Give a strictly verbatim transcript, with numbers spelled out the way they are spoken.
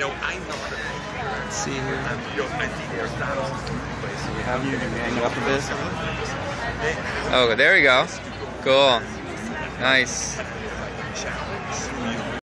know, I know that. Let's see here. You know, I think there's not all place. We have you hang it up a bit. Oh, there we go. Cool. Nice.